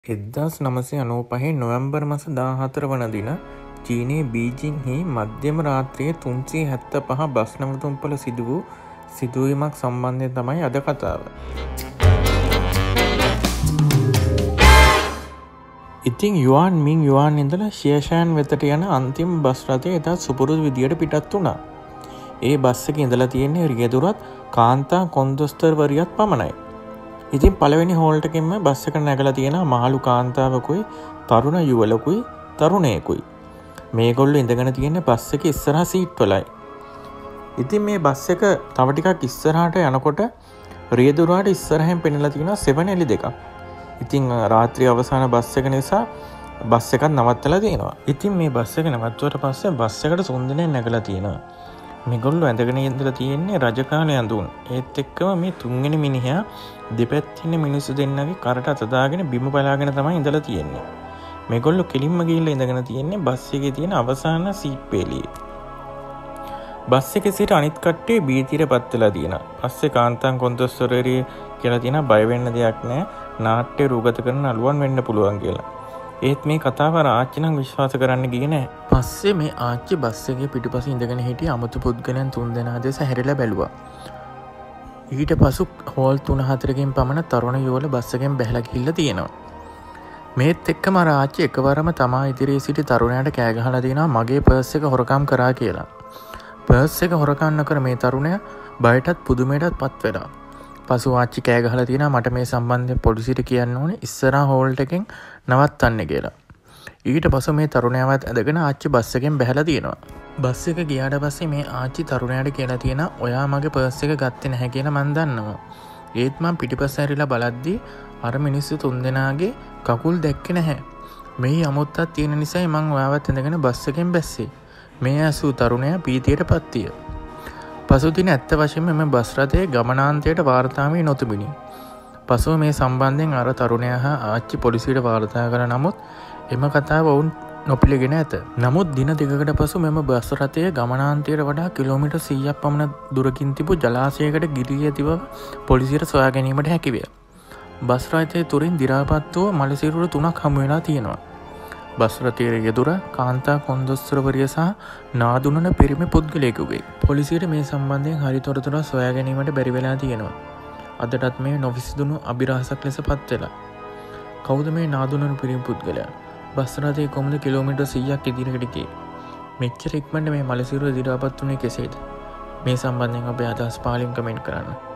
1995 නොවැම්බර් මස 14 වන දින චීනයේ බීජිංහි මධ්‍යම රාත්‍රියේ 375 බස් නැවතුම්පොළ සිදු වූ සිදුවීමක් සම්බන්ධයෙන් තමයි අද කතාව. ඉතින් යුවාන් මින් යුවාන් ඉඳලා ෂියෂාන් වෙතට යන අන්තිම බස් රථය එදා සුපුරුදු විදියට පිටත් වුණා. ඒ බස් එකේ ඉඳලා තියෙන්නේ රියදුරත් කාන්තා කොන්දොස්තරවරියත් පමණයි. ඉතින් පළවෙනි හෝල්ට් එකෙන්ම බස් එක නැගලා තියෙන මහලු කාන්තාවකුයි තරුණ යුවලකුයි තරුණයෙකුයි. මේගොල්ලෝ ඉඳගෙන තියෙන්නේ බස් එකේ ඉස්සරහා සීට් වලයි. ඉතින් මේ බස් එක තව ටිකක් ඉස්සරහට යනකොට රියදුරාට ඉස්සරහෙන් පෙන්නලා තියෙනවා සෙවණැලි දෙකක්. ඉතින් රාත්‍රී අවසාන බස් එක නිසා බස් එකක් නවත්තලා තියෙනවා. ඉතින් මේ බස් එක නවත්තුවට පස්සේ බස් එකට සුන්දරයෙන් නැගලා තියෙනවා. මේගොල්ලෝ ඇඳගෙන ඉඳලා තියෙන්නේ රජකාලේ ඇඳුම්. ඒත් එක්කම මේ තුන්වෙනි මිනිහා දෙපැත්තේ ඉන්න මිනිස්සු දෙන්නගේ කරට අත දාගෙන බිම බලාගෙන තමයි ඉඳලා තියෙන්නේ. මේගොල්ලෝ කෙලින්ම ගිහිල්ලා ඉඳගෙන තියෙන්නේ බස් එකේ තියෙන අවසාන සීට් පේලියේ. බස් එකේ සිට අනිත් කට්ටිය බීතිරපත් වෙලා තියෙනවා. පස්සේ කාන්තාන් කොන්දොස්තරවරිය කියලා තියෙනවා බය වෙන්න දෙයක් නැහැ. නාට්‍ය රූගත කරන අලුවන් වෙන්න පුළුවන් කියලා. ඒත් මේ කතාව ආච්චි නම් විශ්වාස කරන්න ගියේ නැහැ. පස්සේ මේ ආච්චි බස් එකේ පිටුපසින් ඉඳගෙන හිටිය අමුතු පුද්ගලයන් තුන්දෙනා දෙස හැරිලා බැලුවා. ඊට පසු හෝල් 3-4කින් පමණ තරුණ යුවල බස් එකෙන් බැහැලා ගිහිල්ලා තියෙනවා. මේත් එක්කම අර ආච්චි එකවරම තමා ඉදිරියේ සිටි තරුණයාට කෑ ගහලා දිනවා මගේ පර්ස් එක හොරකම් කරා කියලා. පර්ස් එක හොරකම් නොකර මේ තරුණයා බයටත් පුදුමයටත් පත් වෙලා. පසු ආච්චි කෑ ගහලා තියෙනවා මට මේ සම්බන්ධයෙන් පොලිසියට කියන්න ඕනේ ඉස්සරහා හෝල්ට් එකෙන් නවත්තන්න කියලා. ඊට පසු මේ තරුණයාවත් ඇදගෙන ආච්චි බස් එකෙන් බැහැලා තියෙනවා. බස් එක ගියාට පස්සේ මේ ආච්චි තරුණයාට කියලා තියෙනවා ඔයා මගේ පර්ස් එක ගත්තේ නැහැ කියලා මන් දන්නවා. ඒත් මම පිටිපස්ස හැරිලා බලද්දි අර මිනිස්සු තුන්දෙනාගේ කකුල් දැක්කේ නැහැ. මේ අමුත්තක් තියෙන නිසායි මං ඔයාවත් ඇදගෙන බස් එකෙන් බැස්සේ. මේ ඇසූ තරුණයා පීතියටපත් විය. පසුදින ඇත්ත වශයෙන්ම මෙම බස් රථයේ ගමනාන්තයට වාර්තා වී නොතිබුණි. පසුව මේ සම්බන්ධයෙන් අර තරුණයා හා ආච්චි පොලිසියට වාර්තා කළ නමුත් එම කතාව ඔවුන් නොපිළිගෙන ඇත. නමුත් දින දෙකකට පසු මෙම බස් රථයේ ගමනාන්තයට වඩා කිලෝමීටර් 100ක් පමණ දුරකින් තිබූ ජලාශයකට ගිරී ඇති බව පොලිසියට සොයා ගැනීමට හැකි විය. බස් රථයේ තුරින් දි รา පත් වූ මළසිරුරු 3ක් හමු වෙලා තියෙනවා. බස් රථයේ රියදුර කාන්තා කොන්දොස්තරවරිය සහ නාදුනන පිරිමි පුද්ගලයෙකුගේ. පොලිසියට මේ සම්බන්ධයෙන් හරි තොරතුරු සොයා ගැනීමට බැරි වෙලා තියෙනවා. අදටත් මේ නොවිසඳුණු අභිරහසක් ලෙස පත් වෙලා. කවුද මේ නාදුනන පිරිමි පුද්ගලයා? බස් රථයේ කොමුද කිලෝමීටර් 100ක් ඉදිරියට ගියේ? මෙච්චර ඉක්මනට මේ මළසිරුර දි รา පත් වුණේ කෙසේද? මේ සම්බන්ධයෙන් ඔබේ අදහස් පහලින් කමෙන්ට් කරන්න.